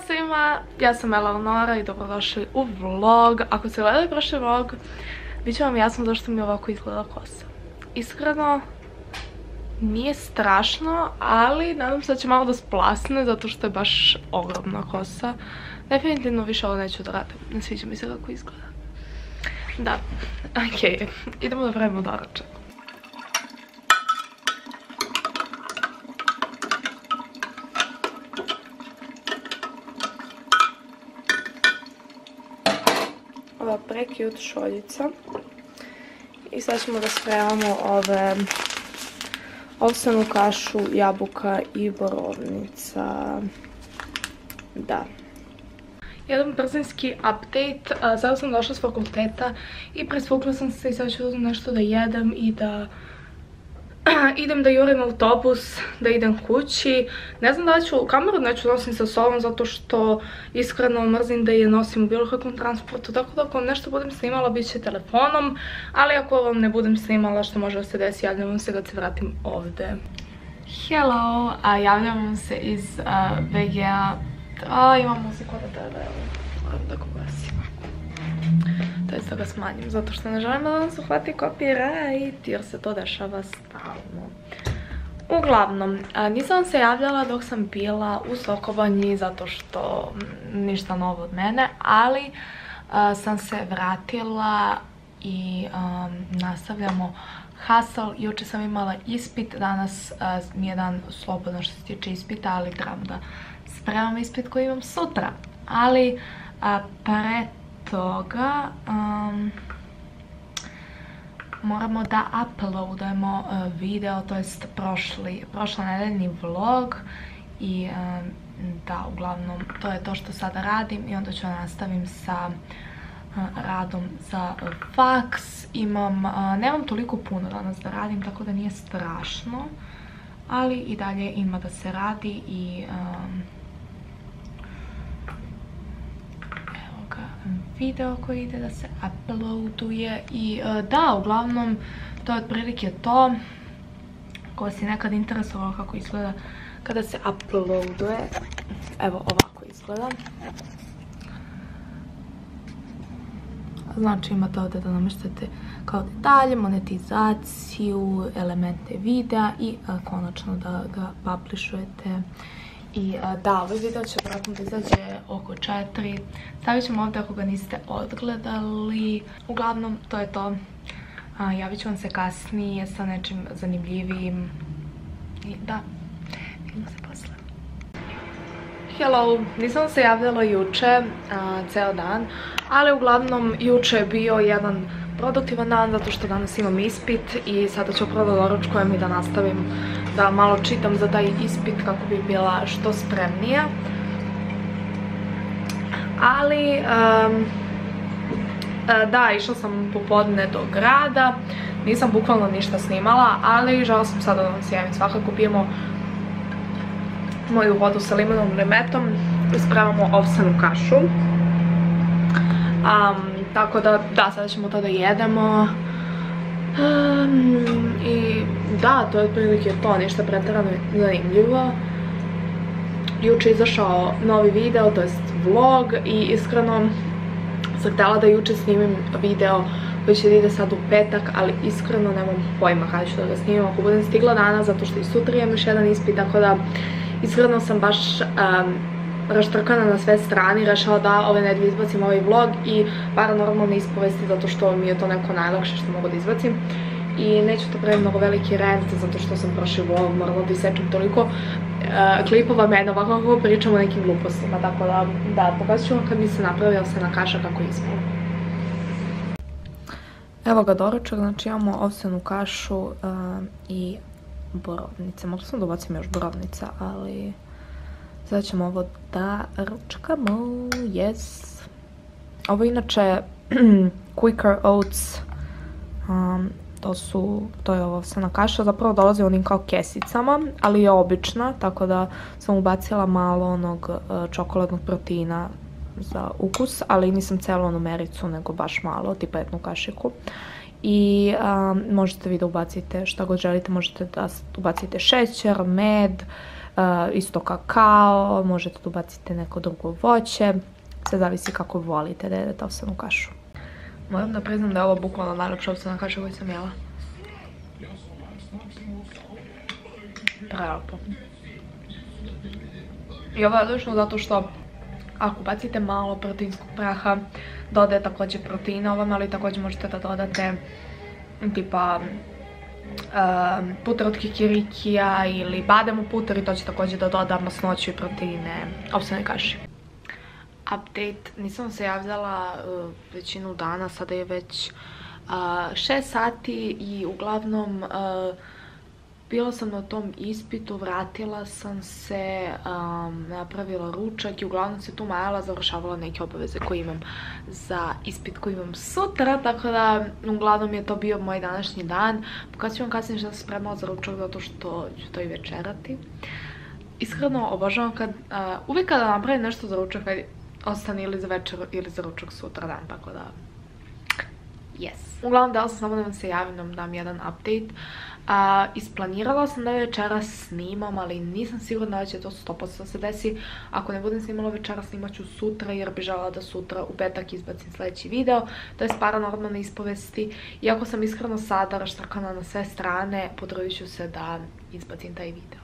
svima, ja sam Eleonora i dobrodošli u vlog. Ako ste gledali prošli vlog, bit će vam jasno zašto mi ovako izgleda kosa. Iskreno, nije strašno, ali nadam se da će malo da splasne zato što je baš ogromna kosa. Definitivno više ovo neću da radim, ne sviđa mi se kako izgleda. Da, okej, idemo da pravimo doručak. Ova pre-cute šoljica. I sad ćemo da spremamo ove ovsenu kašu, jabuka i borovnica. Da. Jedan brzinski update. Sada sam došla s fakulteta i presvukla sam se i sad ću nešto da jedem i da idem da jurim autobus, da idem kući. Ne znam da li ću, kameru neću nosim sa sobom zato što iskreno mrzim da je nosim u bilo kakvom transportu. Tako da ako nešto budem snimala bit će telefonom, ali ako vam ne budem snimala što može da se desi, javljam vam se kad se vratim ovde. Hello, javljam vam se iz VG-a. Imam muziku na TV, moram da ga ugasim. To je da ga smanjim, zato što ne želim da vam se uhvati copyright, jer se to dešava stalno. Uglavnom, nisam se javljala dok sam bila u Sokobanji, zato što ništa novo od mene, ali sam se vratila i nastavljamo hustle. Juče sam imala ispit, danas mi je dan slobodno što se tiče ispita, ali trebam da spremam ispit koji imam sutra. Ali pre toga moramo da uploadujemo video, to jest prošla nedeljni vlog i da, uglavnom to je to što sada radim i onda ću nastavim sa radom za faks. Nemam toliko puno danas da radim, tako da nije strašno, ali i dalje ima da se radi i video koji ide da se uploaduje i da, uglavnom to je otprilike to. Ko si nekad interesovalo kako izgleda kada se uploaduje, evo ovako izgleda. Znači imate ovdje da namještate kao detalje, monetizaciju, elemente videa i konačno da ga publishujete. I da, ovaj video će vjerojatno da izađe oko 4. Stavit ćemo ovdje ako ga niste odgledali. Uglavnom, to je to. Javit ću vam se kasnije sa nečim zanimljivijim. I da, vidimo se posle. Hello, nisam se javljala juče, ceo dan, ali uglavnom juče je bio jedan produktivan dan zato što danas imam ispit i sada ću prvo da doručkujem i da nastavim da malo čitam za taj ispit kako bi bila što spremnija. Ali, da, išla sam popodne do grada, nisam bukvalno ništa snimala, ali žela sam sada da vam se javim. Svakako pijemo moju vodu sa limenom remetom i spremamo ovsenu kašu. Tako da, sada ćemo to da jedemo. I da, to je otprilike to, ništa pretjerano zanimljivo. Juče je izašao novi video, to jest vlog, i iskreno sam htjela da juče snimim video koji će da ide sad u petak, ali iskreno nemam pojma kada ću da ga snimim ako budem stigla danas, zato što i sutra imam još jedan ispit, tako da iskreno sam baš raštrkana na sve strane, rešala da ove nedelje izbacim ovaj vlog i paranormalne ispovesti zato što mi je to neko najlakše što mogu da izbacim. I neću to praviti mnogo veliki rant zato što sam prošli vlog morala da isečem toliko klipova mene ovako kako pričam o nekim glupostima, tako da pokazat ću vam kad mi se napravi ovsena kaša kako ispala. Evo ga doručak, znači imamo ovsenu kašu i borovnice. Mogla sam da ubacim još borovnica, ali sada ćemo ovo da ručkamo, yes. Ovo je inače Quaker Oats, to je ovsena kaša, zapravo dolazi onim kao kesicama, ali je obična, tako da sam ubacila malo onog čokoladnog proteina za ukus, ali nisam celu onu mericu, nego baš malo, tipa jednu kašiku. I možete vi da ubacite šta god želite, možete da ubacite šećer, med, isto kakao, možete da ubacite neko drugo voće, sve zavisi kako volite da jedete ovsenu kašu. Moram da priznam da je ovo bukvalno najlepša ovsena kaša koju sam jela. Prelepo. I ovo je odlično zato što ako bacite malo proteinskog praha, dodaje također proteina ovom, ali također možete da dodate tipa puter od kikirikija ili bademu puter i to će također da doda masnoću i proteine ovsenoj kaši. Update, nisam se javljala većinu dana, sada je već 6 sati i uglavnom bila sam na tom ispitu, vratila sam se, napravila ručak i uglavnom se tu majala, završavala neke obaveze koje imam za ispit koji imam sutra, tako da uglavnom je to bio moj današnji dan. Pokazat ću vam kasnije što sam spremala za ručak zato što ću to i večerati. Iskreno obožavam uvijek kada napravim nešto za ručak, ostane ili za večer ili za ručak sutra dan, tako da yes. Uglavnom dala sam samo da vam se javim, da vam dam jedan update. Isplanirala sam da večeras snimam, ali nisam sigurna da će to 100% se desi. Ako ne budem snimala večeras, snimat ću sutra jer bi želela da sutra u petak izbacim sljedeći video, to je paranormalne ispovesti. Iako sam iskreno sada raštrkana na sve strane, potrudit ću se da izbacim taj video.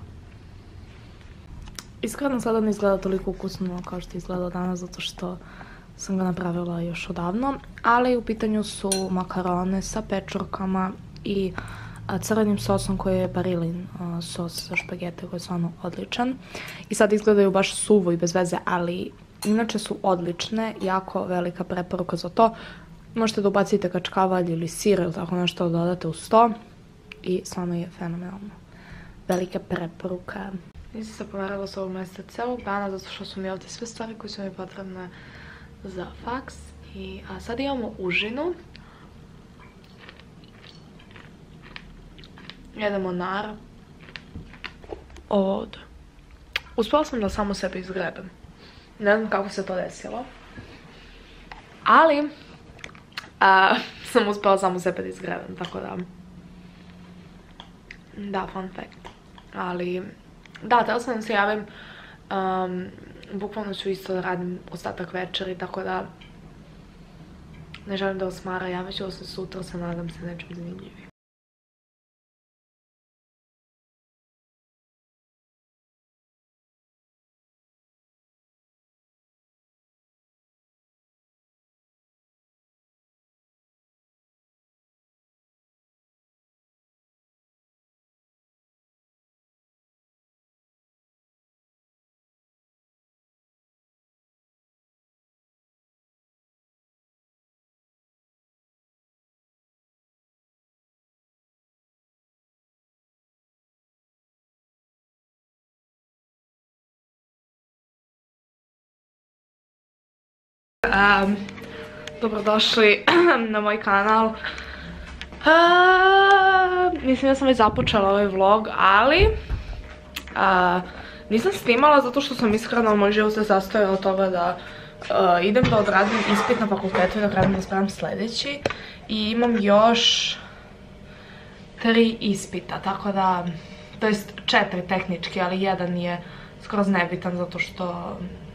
Iskreno sada ne izgleda toliko ukusno kao što izgleda danas zato što sam ga napravila još odavno, ali u pitanju su makarone sa pečurkama i crvenim sosom koji je Barilin sos za špagete koji je stvarno odličan. I sad izgledaju baš suvo i bez veze, ali inače su odlične, jako velika preporuka za to. Možete da ubacite kačkavalj ili sir ili tako nešto da dodate uz to i stvarno je fenomenalno. Velika preporuka. Nisam se pomerala s ovog mjesta celog dana zato što su mi ovdje sve stvari koje su mi potrebne za faks. A sad imamo užinu. Jedemo nar. Ovo ovdje. Uspjela sam da samo sebe izgrebem. Ne znam kako se to desilo. Ali sam uspjela samo sebe da izgrebem, tako da. Da, fun fact. Ali da, htjela sam da se javim. Bukvalno ću isto da radim ostatak večeri, tako da ne želim da vas smara, javit ću se sutra, se nadam se nečem zanimljivim. Dobrodošli na moj kanal. Mislim da sam već započela ovaj vlog, ali nisam snimala zato što sam iskreno, moj život se sastoji od toga da idem da odradim ispit na fakultetu i da krenem da spremam sljedeći. I imam još 3 ispita, tako da, to jest 4 tehnički, ali jedan je skroz nebitan zato što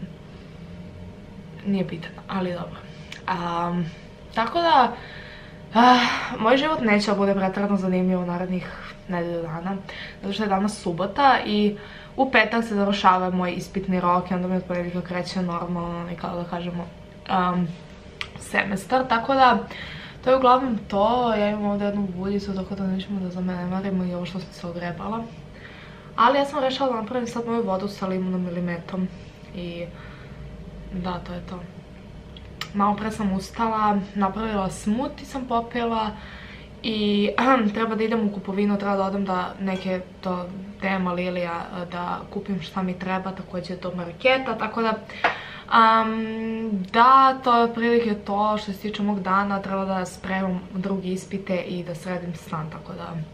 nije bitan, ali dobro. Tako da, moj život neće da bude pretjerano zanimljiv u narednih nedelju dana, zato što je danas subota i u petak se završava moj ispitni rok i onda mi od ponedjeljka kreće normalno, kao da kažemo, semestar, tako da to je uglavnom to. Ja imam ovdje jednu buljicu, tako da nećemo da zanemarimo i ovo što sam se ogrebala. Ali ja sam rešala da napravim sad moju vodu sa limunom ili metom i da, to je to. Malo pre sam ustala, napravila smoothie sam popila i treba da idem u kupovinu, treba da odem da neke do Tema Lilija da kupim šta mi treba, također do marketa, tako da da, to je otprilike to što se tiče mog dana. Treba da spremam drugi ispite i da sredim stan, tako da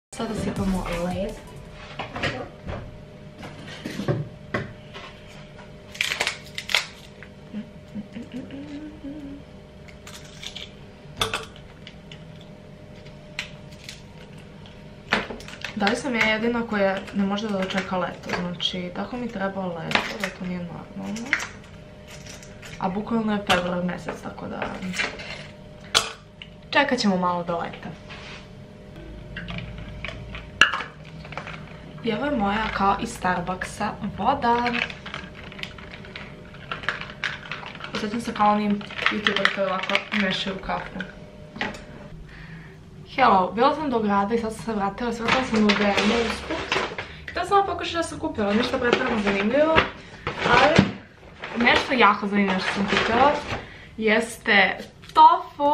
Sada sipamo led. Da li sam ja jedina koja ne može da dočeka leto, znači tako mi treba leto, da to nije normalno. A bukvalno je februar mjesec, tako da čekat ćemo malo do leta. I ovo je moja, kao iz Starbucksa, voda. Osjećam se kao onim youtuberi koji ovako mešaju kafu. Hello, bila sam do grada i sad sam se vratila, svrtala sam u DM usput. Htjela sam vam pokušati da sam kupila, ništa pretjerano zanimljivo, ali nešto jako zanimljivo što sam kupila jeste tofu.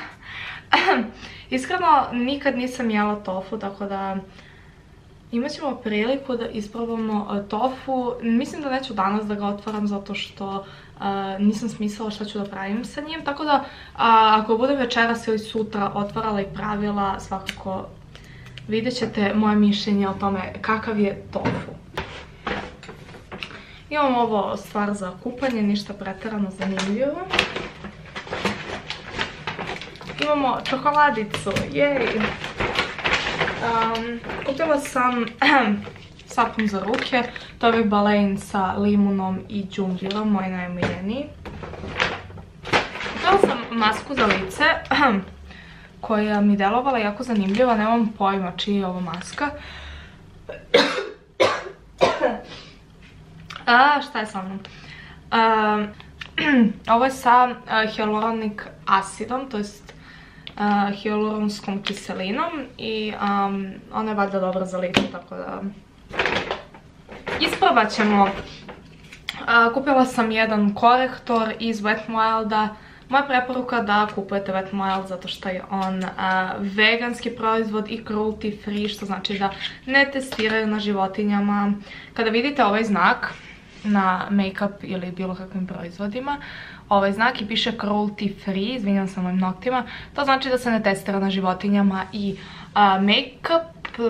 Iskreno, nikad nisam jela tofu, tako da imat ćemo priliku da isprobamo tofu. Mislim da neću danas da ga otvaram zato što nisam smislila šta ću da pravim sa njim. Tako da ako budem večeras ili sutra otvarala i pravila, svakako vidjet ćete moje mišljenje o tome kakav je tofu. Imam ovo stvar za kupanje, ništa pretjerano zanimljivo. Imamo čokoladicu, jej! Kupila sam sapun za ruke, to je ovaj balein sa limunom i džungilom, moj najomiljeniji. Kupila sam masku za lice, koja mi delovala jako zanimljiva, nemam pojma čija je ovo maska. Šta je sa mnom? Ovo je sa hialuronic acidom, to jest hialuronskom kiselinom i ona je valjda dobra za lice, tako da isprobat ćemo. Kupila sam jedan korektor iz Wet n Wilda. Moja preporuka da kupujete Wet n Wild zato što je on veganski proizvod i cruelty free, što znači da ne testiraju na životinjama. Kada vidite ovaj znak na make-up ili bilo kakvim proizvodima, ovaj znak i piše cruelty free, izvinjam se mojim noktima, to znači da se ne testira na životinjama i make-up,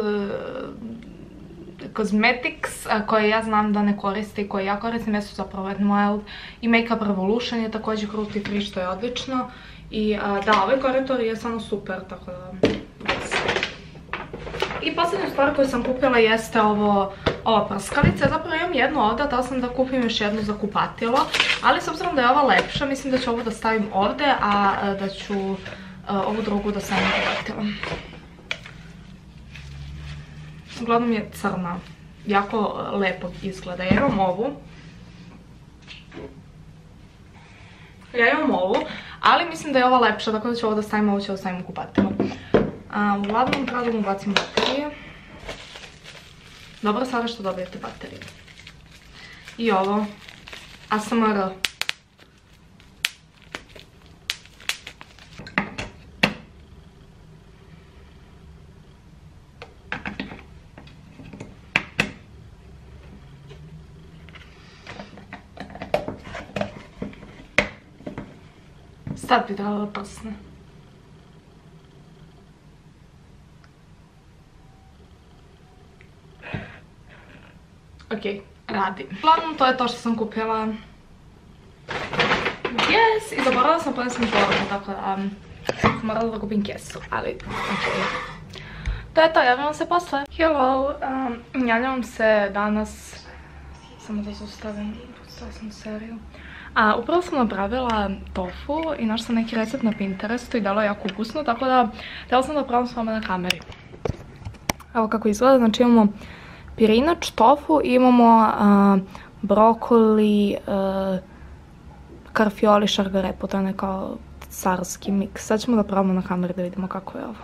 cosmetics koje ja znam da ne koriste i koje ja koristim jesu zapravo Wet n Wild i Makeup Revolution je također cruelty free, što je odlično. I da, ovaj korektor je samo super, tako da... I posljednja stvar koju sam kupila jeste ova prskalica. Zapravo imam jednu ovdje, htjela sam da kupim još jednu za kupatilo, ali s obzirom da je ova lepša, mislim da ću ovu da stavim ovdje, a da ću ovu drugu da stavim kupatilo. Uglavnom je crna, jako lepo izgleda. Ja imam ovu, ali mislim da je ova lepša, tako da ću ovo da stavim, ovo ću da stavim u kupatilo. Uglavnom treba da mu bacim baterije. Dobro, sada što dobijete baterije. I ovo, ASMR. Sad bi trebalo da prsne. Ok, radi. Uglavnom, to je to što sam kupila. Yes! I zaboravila sam ponesem torbu, tako da morala da kupim kesu, ali ok. To je to, javljam se posle. Hello, javljam se danas, samo da zaustavim, pustila sam seriju. Upravo sam napravila tofu i našla sam neki recept na Pinterestu i dalo je jako ukusno, tako da htjela sam da probam s vama na kameri. Evo kako izgleda, znači imamo pirinač, tofu i imamo brokoli, karfioli, šargarepu, to je nekao carski miks. Sad ćemo da probamo na kameri da vidimo kako je ovo.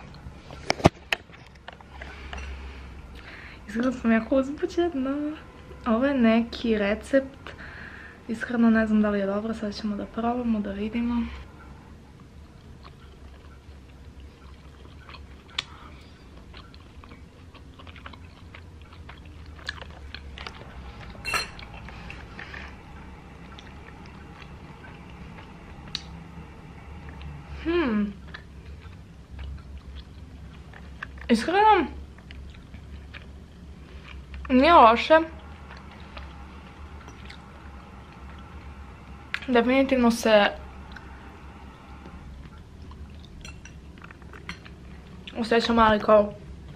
Izgleda sam jako uzbuđena. Ovo je neki recept. Iskreno ne znam da li je dobro, sad ćemo da probamo, da vidimo. Iskreno, Nije loše. Definitivno se osjeća mali kao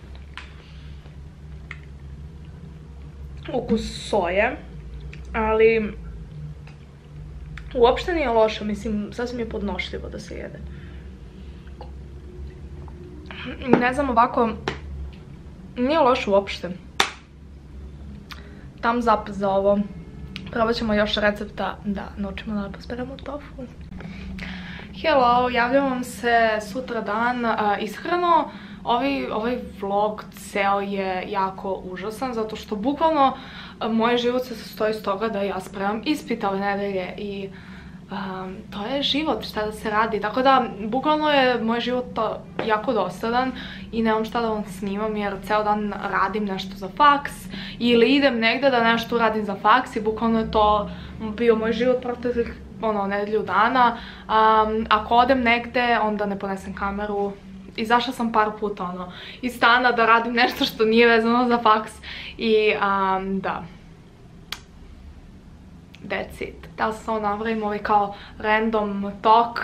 ukus soje, ali uopšte nije loše, mislim, sasvim je podnošljivo da se jede. Ne znam, ovako, nije loše uopšte. Thumbs up za ovo. Probat ćemo još recepta da naučimo da posperamo tofu. Hello, javljam vam se sutra dan. Iskreno, ovaj vlog ceo je jako užasan, zato što bukvalno moj život se sastoji iz toga da ja spremam ispite ove nedelje i to je život, šta da se radi. Tako da, bukvalno je moj život jako dosadan i nemam šta da vam snimam jer ceo dan radim nešto za faks ili idem negde da nešto uradim za faks i bukvalno je to bio moj život proteklih nedelju dana. Ako odem negde, onda ne ponesem kameru. Izašla sam par puta iz stana da radim nešto što nije vezano za faks i da. That's it. Da sam samo napravim ovaj kao random talk.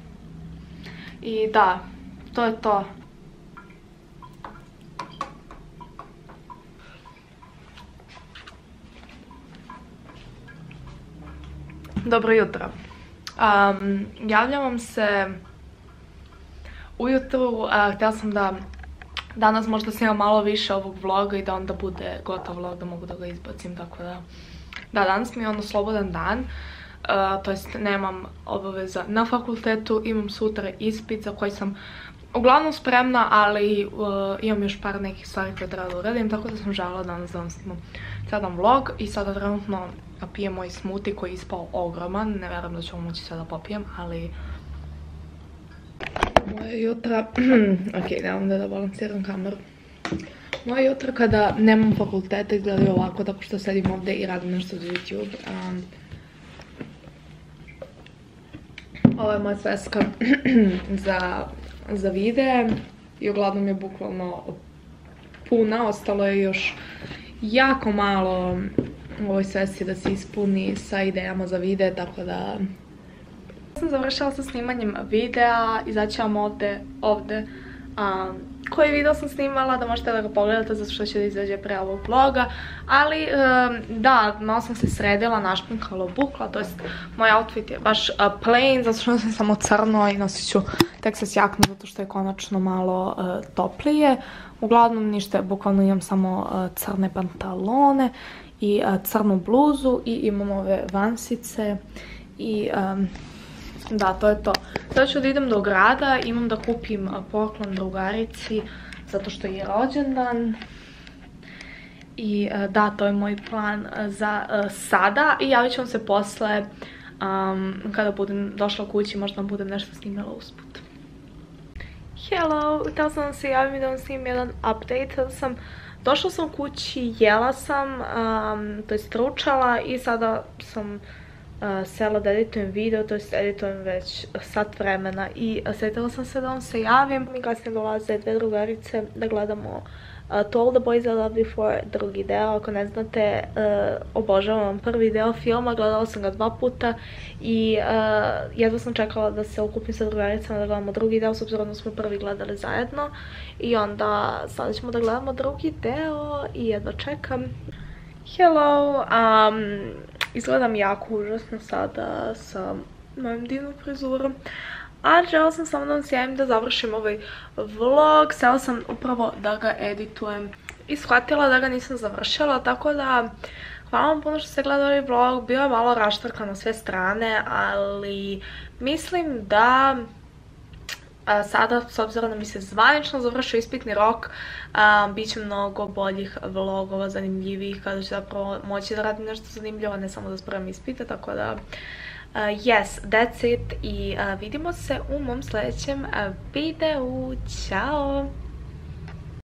I da, to je to. Dobro jutro. Javljam vam se ujutru. Htjela sam da danas možda snimam malo više ovog vloga i da onda bude gotov vlog da mogu da ga izbacim, tako da. Da, danas mi je slobodan dan, to jest nemam obaveza na fakultetu, imam sutra ispit za koji sam uglavnom spremna, ali imam još par nekih stvari koje treba da uradim, tako da sam željela danas da vam snimam celan vlog i sada trenutno pijem moj smoothie koji je ispao ogroman, ne verujem da ću ovo moći sve da popijem, ali moje jutra, ok, nemam da balansiram kameru. Moje jutro kada nemam fakulteta izgledaju ovako, tako što sedim ovde i radim nešto za YouTube. Ovo je moja sveska za videe i uglavnom je bukvalno puna, ostalo je još jako malo u ovoj svesci da se ispuni sa idejama za videe, tako da sam završila sa snimanjem videa, izaći vam ovde koji video sam snimala, da možete da ga pogledate zato što će da izađe pre ovog vloga, ali da, malo sam se sredila, našpinkala, obukla, to jest moj outfit je baš plain, zato što sam samo crno i nosit ću Texas jaknu zato što je konačno malo toplije. Uglavnom ništa, bukvalno imam samo crne pantalone i crnu bluzu i imam ove vansice i da, to je to. Sada ću da idem do grada, imam da kupim poklon drugarici zato što je rođendan. I da, to je moj plan za sada i javit ću vam se posle kada budem došla kući, možda vam budem nešto snimala usput. Hello, htjela sam da se javim i da vam snimim jedan update. Došla sam kući, jela sam, to jest ručala i sada sam sela da editujem video, to jest editujem već sat vremena i sjetila sam se da vam se javim. Mi kasnije dolaze dve drugarice da gledamo To All the Boys I Loved Before, drugi deo. Ako ne znate, obožavam prvi deo filma, gledala sam ga 2 puta i jedva sam čekala da se okupim sa drugaricama da gledamo drugi deo, s obzirom da smo prvi gledali zajedno. I onda sada ćemo da gledamo drugi deo i jedva čekam. Hello, izgledam jako užasno sada sa mojom divnom frizurom. A žela sam samo da vam se javim da završim ovaj vlog. Sela sam upravo da ga editujem i shvatila da ga nisam završila, tako da hvala vam puno što ste gledali ovaj vlog. Bio je malo raštrkan na sve strane, ali mislim da sada, s obzirom da mi se zvanično završio ispitni rok, bit će mnogo boljih vlogova, zanimljivih, kada ću zapravo moći da radim nešto zanimljivo, ne samo da spremam ispite, tako da yes, that's it i vidimo se u mom sljedećem videu. Ćao!